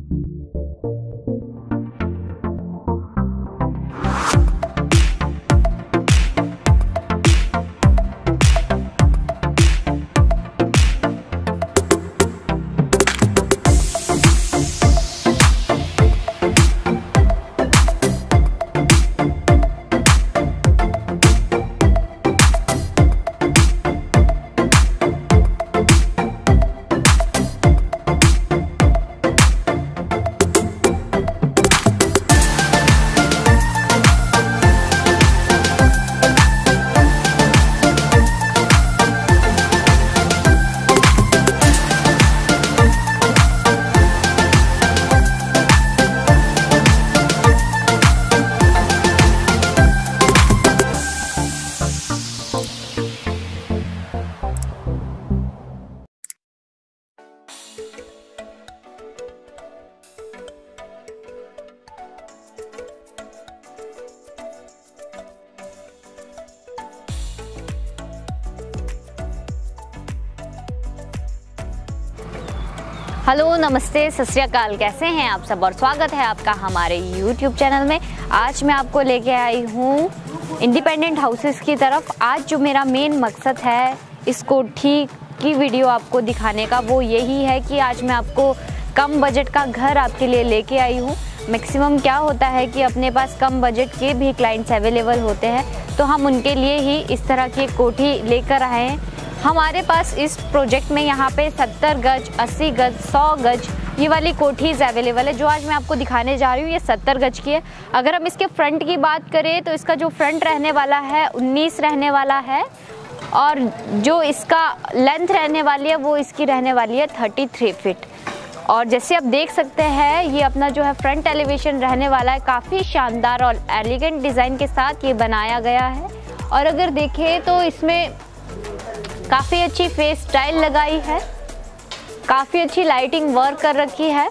Hello, नमस्ते, सत श्री अकाल। कैसे हैं आप सब और स्वागत है आपका हमारे YouTube चैनल में। आज मैं आपको लेके आई हूँ इंडिपेंडेंट हाउसेस की तरफ। आज जो मेरा मेन मकसद है इस कोठी की वीडियो आपको दिखाने का वो यही है कि आज मैं आपको कम बजट का घर आपके लिए लेके आई हूँ। मैक्सिमम क्या होता है कि अपने पास कम बजट के भी क्लाइंट्स अवेलेबल होते हैं, तो हम उनके लिए ही इस तरह की कोठी लेकर आए हैं। हमारे पास इस प्रोजेक्ट में यहाँ पे 70 गज, 80 गज, 100 गज ये वाली कोठीज़ अवेलेबल है। जो आज मैं आपको दिखाने जा रही हूँ ये 70 गज की है। अगर हम इसके फ्रंट की बात करें तो इसका जो फ्रंट रहने वाला है 19 रहने वाला है, और जो इसका लेंथ रहने वाली है वो इसकी रहने वाली है 33 फीट। और जैसे आप देख सकते हैं ये अपना जो है फ्रंट एलिवेशन रहने वाला है, काफ़ी शानदार और एलिगेंट डिज़ाइन के साथ ये बनाया गया है। और अगर देखें तो इसमें काफ़ी अच्छी फेस स्टाइल लगाई है, काफ़ी अच्छी लाइटिंग वर्क कर रखी है।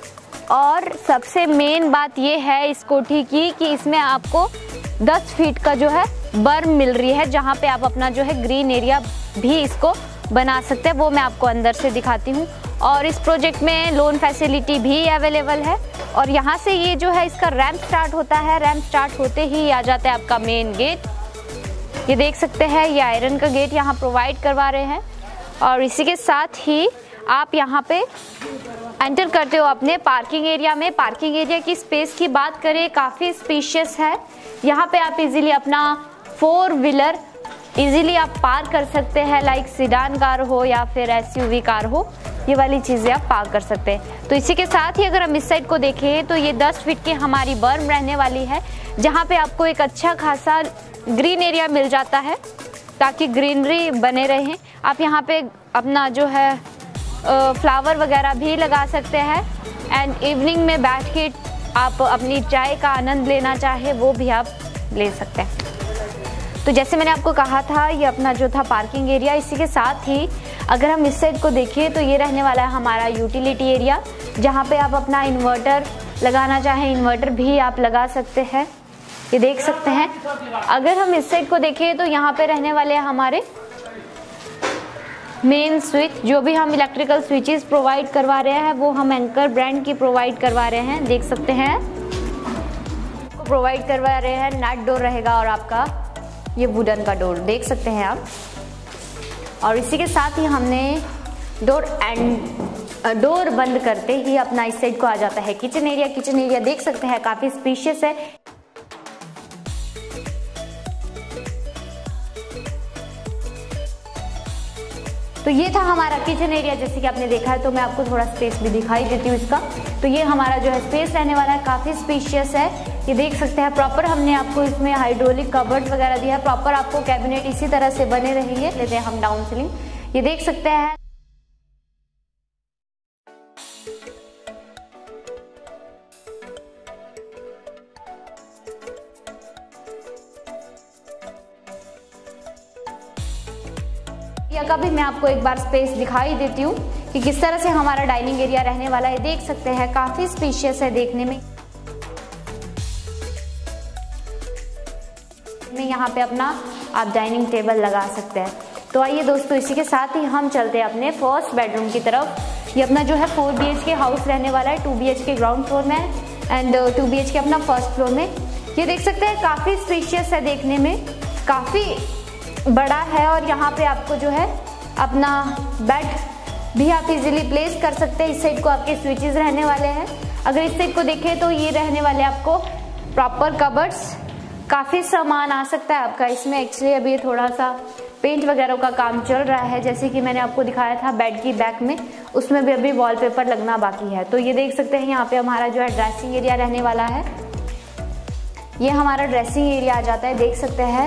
और सबसे मेन बात ये है इस कोठी की कि इसमें आपको 10 फीट का जो है बर्म मिल रही है, जहाँ पे आप अपना जो है ग्रीन एरिया भी इसको बना सकते हैं। वो मैं आपको अंदर से दिखाती हूँ। और इस प्रोजेक्ट में लोन फैसिलिटी भी अवेलेबल है। और यहाँ से ये जो है इसका रैंप स्टार्ट होता है। रैंप स्टार्ट होते ही आ जाता है आपका मेन गेट। ये देख सकते हैं ये आयरन का गेट यहाँ प्रोवाइड करवा रहे हैं। और इसी के साथ ही आप यहाँ पे एंटर करते हो अपने पार्किंग एरिया में। पार्किंग एरिया की स्पेस की बात करें काफ़ी स्पेशियस है। यहाँ पे आप इजीली अपना 4 व्हीलर इजीली आप पार्क कर सकते हैं, लाइक सीडान कार हो या फिर SUV कार हो, ये वाली चीज़ें आप पार्क कर सकते हैं। तो इसी के साथ ही अगर हम इस साइड को देखें तो ये 10 फीट की हमारी बर्म रहने वाली है, जहाँ पे आपको एक अच्छा खासा ग्रीन एरिया मिल जाता है ताकि ग्रीनरी बने रहे। आप यहाँ पे अपना जो है फ्लावर वगैरह भी लगा सकते हैं। एंड इवनिंग में बैठ के आप अपनी चाय का आनंद लेना चाहे वो भी आप ले सकते हैं। तो जैसे मैंने आपको कहा था ये अपना जो था पार्किंग एरिया। इसी के साथ ही अगर हम इस साइड को देखें तो ये रहने वाला है हमारा यूटिलिटी एरिया, जहाँ पे आप अपना इन्वर्टर लगाना चाहें इन्वर्टर भी आप लगा सकते हैं। ये देख सकते हैं। अगर हम इस साइड को देखें तो यहाँ पे रहने वाले हैं हमारे मेन स्विच। जो भी हम इलेक्ट्रिकल स्विचेस प्रोवाइड करवा रहे हैं वो हम एंकर ब्रांड की प्रोवाइड करवा रहे हैं। देख सकते हैं प्रोवाइड करवा रहे हैं। नट डोर रहेगा और आपका ये वुडन का डोर देख सकते हैं आप। और इसी के साथ ही हमने डोर बंद करते ही अपना इस साइड को आ जाता है किचन एरिया। किचन एरिया देख सकते हैं काफी स्पेशियस है। तो ये था हमारा किचन एरिया जैसे कि आपने देखा है। तो मैं आपको थोड़ा स्पेस भी दिखाई देती हूँ इसका। तो ये हमारा जो है स्पेस रहने वाला है, काफ़ी स्पेशियस है। ये देख सकते हैं प्रॉपर हमने आपको इसमें हाइड्रोलिक कबर्ड वगैरह दिया है। प्रॉपर आपको कैबिनेट इसी तरह से बने रहेंगे। लेते हैं हम डाउन सीलिंग। ये देख सकते हैं का भी मैं आपको एक बार स्पेस दिखाई देती हूँ कि किस तरह से हमारा डाइनिंग एरिया रहने वाला है। देख सकते हैं काफी स्पेशियस है देखने में। यहाँ पे अपना आप डाइनिंग टेबल लगा सकते हैं। तो आइए दोस्तों इसी के साथ ही हम चलते हैं अपने फर्स्ट बेडरूम की तरफ। ये अपना जो है 4 BHK हाउस रहने वाला है। 2 BHK ग्राउंड फ्लोर में एंड 2 BHK अपना फर्स्ट फ्लोर में। ये देख सकते हैं काफ़ी स्पेशियस है, देखने में काफ़ी बड़ा है। और यहाँ पे आपको जो है अपना बेड भी आप इजीली प्लेस कर सकते हैं। इस साइड को आपके स्विचेस रहने वाले हैं। अगर इस साइड को देखें तो ये रहने वाले आपको प्रॉपर कबर्ड्स, काफ़ी सामान आ सकता है आपका इसमें। एक्चुअली अभी थोड़ा सा पेंट वगैरह का काम चल रहा है, जैसे कि मैंने आपको दिखाया था बेड की बैक में, उसमें भी अभी वॉलपेपर लगना बाकी है। तो ये देख सकते हैं यहाँ पे हमारा जो है ड्रेसिंग एरिया रहने वाला है। ये हमारा ड्रेसिंग एरिया आ जाता है, देख सकते हैं।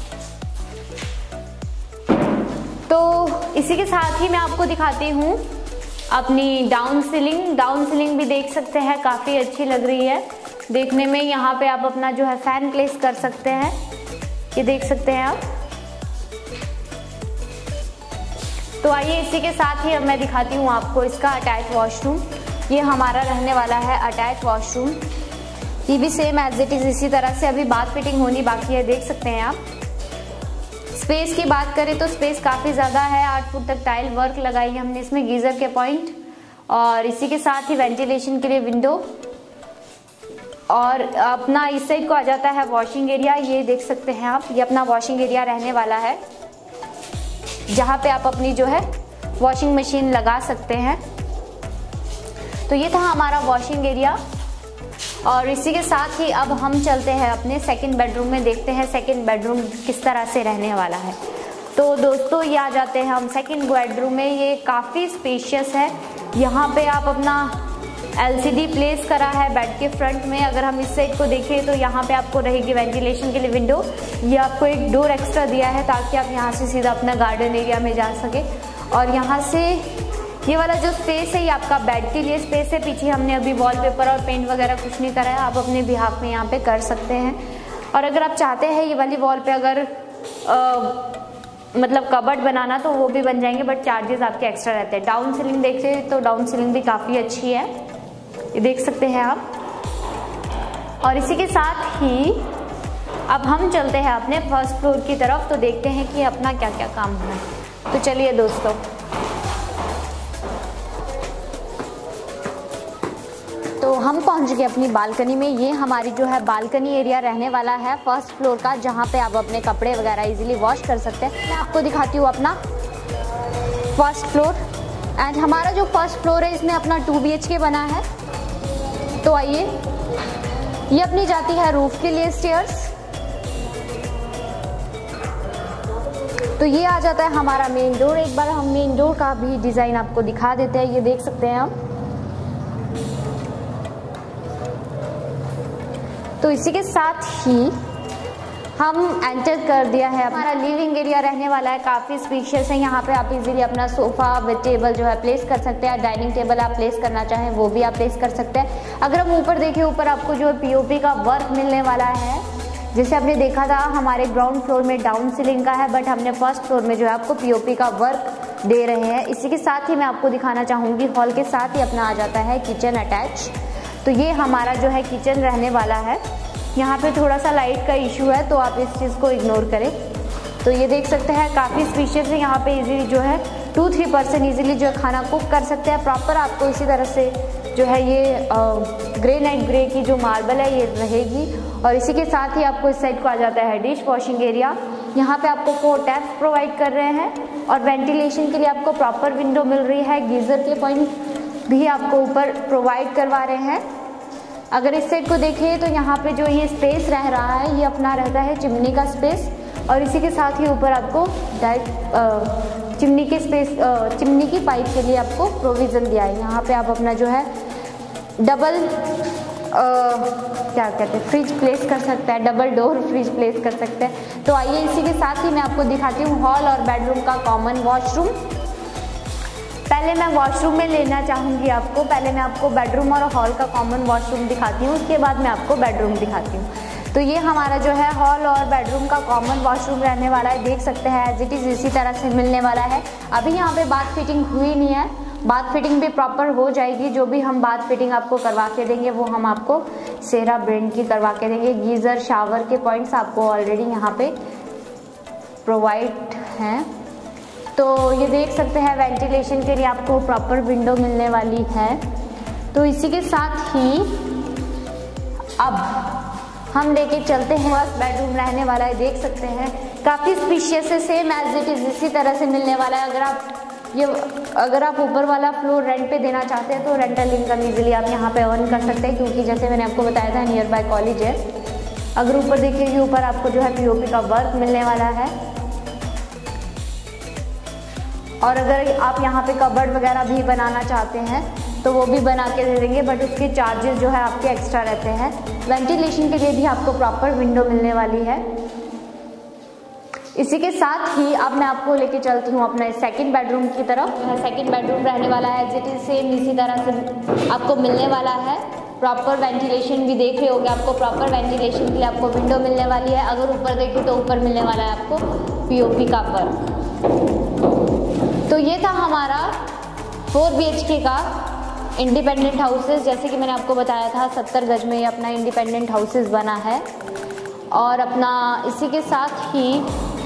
तो इसी के साथ ही मैं आपको दिखाती हूँ अपनी डाउन सीलिंग। डाउन सीलिंग भी देख सकते हैं काफ़ी अच्छी लग रही है देखने में। यहाँ पे आप अपना जो है फैन प्लेस कर सकते हैं, ये देख सकते हैं आप। तो आइए इसी के साथ ही अब मैं दिखाती हूँ आपको इसका अटैच वॉशरूम। ये हमारा रहने वाला है अटैच वॉशरूम। ये भी सेम एज इट इज़ इसी तरह से अभी बाथ फिटिंग होनी बाकी है, देख सकते हैं आप। स्पेस की बात करें तो स्पेस काफ़ी ज़्यादा है। 8 फुट तक टाइल वर्क लगाई है हमने इसमें, गीज़र के पॉइंट, और इसी के साथ ही वेंटिलेशन के लिए विंडो। और अपना इस साइड को आ जाता है वॉशिंग एरिया। ये देख सकते हैं आप, ये अपना वॉशिंग एरिया रहने वाला है, जहाँ पे आप अपनी जो है वॉशिंग मशीन लगा सकते हैं। तो ये था हमारा वॉशिंग एरिया। और इसी के साथ ही अब हम चलते हैं अपने सेकंड बेडरूम में, देखते हैं सेकंड बेडरूम किस तरह से रहने वाला है। तो दोस्तों ये आ जाते हैं हम सेकंड बेडरूम में। ये काफ़ी स्पेशियस है। यहाँ पे आप अपना LCD प्लेस करा है बेड के फ्रंट में। अगर हम इस साइड को देखें तो यहाँ पे आपको रहेगी वेंटिलेशन के लिए विंडो। ये आपको एक डोर एक्स्ट्रा दिया है ताकि आप यहाँ से सीधा अपना गार्डन एरिया में जा सके। और यहाँ से ये वाला जो स्पेस है ये आपका बेड के लिए स्पेस है। पीछे हमने अभी वॉलपेपर और पेंट वगैरह कुछ नहीं करा है, आप अपने बिहाफ में यहाँ पे कर सकते हैं। और अगर आप चाहते हैं ये वाली वॉल पे अगर मतलब कबर्ड बनाना तो वो भी बन जाएंगे, बट चार्जेस आपके एक्स्ट्रा रहते हैं। डाउन सीलिंग देखते तो डाउन सीलिंग भी काफ़ी अच्छी है, ये देख सकते हैं आप। और इसी के साथ ही अब हम चलते हैं अपने फर्स्ट फ्लोर की तरफ, तो देखते हैं कि अपना क्या क्या काम होना है। तो चलिए दोस्तों, तो हम पहुंच गए अपनी बालकनी में। ये हमारी जो है बालकनी एरिया रहने वाला है फर्स्ट फ्लोर का, जहाँ पे आप अपने कपड़े वगैरह इजीली वॉश कर सकते हैं। मैं आपको दिखाती हूँ अपना फर्स्ट फ्लोर। एंड हमारा जो फर्स्ट फ्लोर है इसमें अपना 2 BHK बना है। तो आइए, ये अपनी जाती है रूफ के लिए स्टेयर्स। तो ये आ जाता है हमारा मेन डोर। एक बार हम मेन डोर का भी डिज़ाइन आपको दिखा देते हैं, ये देख सकते हैं आप। तो इसी के साथ ही हम एंटर कर दिया है। हमारा लिविंग एरिया रहने वाला है, काफ़ी स्पेशियस है। यहाँ पे आप इजीली अपना सोफा व टेबल जो है प्लेस कर सकते हैं। डाइनिंग टेबल आप प्लेस करना चाहें वो भी आप प्लेस कर सकते हैं। अगर हम ऊपर देखें, ऊपर आपको जो है POP का वर्क मिलने वाला है। जैसे आपने देखा था हमारे ग्राउंड फ्लोर में डाउन सीलिंग का है, बट हमने फर्स्ट फ्लोर में जो है आपको POP का वर्क दे रहे हैं। इसी के साथ ही मैं आपको दिखाना चाहूँगी हॉल के साथ ही अपना आ जाता है किचन अटैच। तो ये हमारा जो है किचन रहने वाला है। यहाँ पे थोड़ा सा लाइट का इशू है तो आप इस चीज़ को इग्नोर करें। तो ये देख सकते हैं काफ़ी स्पेशियस है। यहाँ पे इजीली जो है 2-3 पर्सन इजीली जो है खाना कुक कर सकते हैं। प्रॉपर आपको इसी तरह से जो है ये ग्रेनाइट ग्रे की जो मार्बल है ये रहेगी। और इसी के साथ ही आपको इस साइड को आ जाता है डिश वॉशिंग एरिया। यहाँ पे आपको 4 टैप्स प्रोवाइड कर रहे हैं और वेंटिलेशन के लिए आपको प्रॉपर विंडो मिल रही है। गीज़र के पॉइंट भी आपको ऊपर प्रोवाइड करवा रहे हैं। अगर इस साइड को देखें तो यहाँ पे जो ये स्पेस रह रहा है ये अपना रहता है चिमनी का स्पेस। और इसी के साथ ही ऊपर आपको डायरेक्ट चिमनी के स्पेस चिमनी की पाइप के लिए आपको प्रोविज़न दिया है। यहाँ पे आप अपना जो है डबल क्या कहते हैं फ्रिज प्लेस कर सकते हैं, डबल डोर फ्रिज प्लेस कर सकते हैं। तो आइए इसी के साथ ही मैं आपको दिखाती हूँ हॉल और बेडरूम का कॉमन वॉशरूम। पहले मैं वॉशरूम में लेना चाहूँगी आपको, पहले मैं आपको बेडरूम और हॉल का कॉमन वॉशरूम दिखाती हूँ, उसके बाद मैं आपको बेडरूम दिखाती हूँ। तो ये हमारा जो है हॉल और बेडरूम का कॉमन वॉशरूम रहने वाला है, देख सकते हैं एज इट इज़ इसी तरह से मिलने वाला है। अभी यहाँ पे बाथ फिटिंग हुई नहीं है, बाथ फिटिंग भी प्रॉपर हो जाएगी। जो भी हम बाथ फिटिंग आपको करवा के देंगे वो हम आपको सेरा ब्रांड की करवा के देंगे। गीज़र शावर के पॉइंट्स आपको ऑलरेडी यहाँ पे प्रोवाइड हैं। तो ये देख सकते हैं वेंटिलेशन के लिए आपको प्रॉपर विंडो मिलने वाली है। तो इसी के साथ ही अब हम लेके चलते हैं। फर्स्ट बेडरूम रहने वाला है, देख सकते हैं काफ़ी स्पेशियस है, सेम एज इट इज़ इसी तरह से मिलने वाला है। अगर आप ऊपर वाला फ्लोर रेंट पे देना चाहते हैं तो रेंटल इनकम इजीली आप यहाँ पे अर्न कर सकते हैं, क्योंकि जैसे मैंने आपको बताया था नियर बाय कॉलेज है। अगर ऊपर देखिए ऊपर आपको जो है पीओपी का वर्क मिलने वाला है, और अगर आप यहाँ पे कबर्ड वगैरह भी बनाना चाहते हैं तो वो भी बना के दे देंगे, बट उसके चार्जेस जो है आपके एक्स्ट्रा रहते हैं। वेंटिलेशन के लिए भी आपको प्रॉपर विंडो मिलने वाली है। इसी के साथ ही अब मैं आपको लेके चलती हूँ अपने सेकंड बेडरूम की तरफ। सेकंड बेडरूम रहने वाला है एज इट इज सेम इसी तरह से आपको मिलने वाला है। प्रॉपर वेंटिलेशन भी देख रहे होंगे, आपको प्रॉपर वेंटिलेशन के लिए आपको विंडो मिलने वाली है। अगर ऊपर देखें तो ऊपर मिलने वाला है आपको पीओपी का वर्क। तो ये था हमारा 4 BHK का इंडिपेंडेंट हाउसेस। जैसे कि मैंने आपको बताया था 70 गज में ये अपना इंडिपेंडेंट हाउसेस बना है। और अपना इसी के साथ ही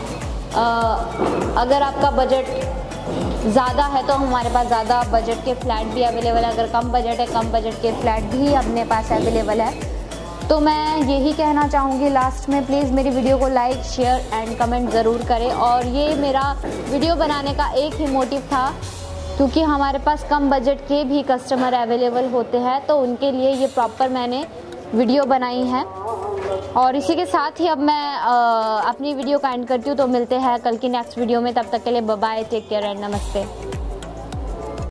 अगर आपका बजट ज़्यादा है तो हमारे पास ज़्यादा बजट के फ्लैट भी अवेलेबल है। अगर कम बजट है, कम बजट के फ्लैट भी अपने पास अवेलेबल है। तो मैं यही कहना चाहूँगी लास्ट में, प्लीज़ मेरी वीडियो को लाइक, शेयर एंड कमेंट ज़रूर करें। और ये मेरा वीडियो बनाने का एक ही मोटिव था, क्योंकि हमारे पास कम बजट के भी कस्टमर अवेलेबल होते हैं, तो उनके लिए ये प्रॉपर मैंने वीडियो बनाई है। और इसी के साथ ही अब मैं अपनी वीडियो का एंड करती हूँ। तो मिलते हैं कल की नेक्स्ट वीडियो में, तब तक के लिए bye bye, take care and नमस्ते।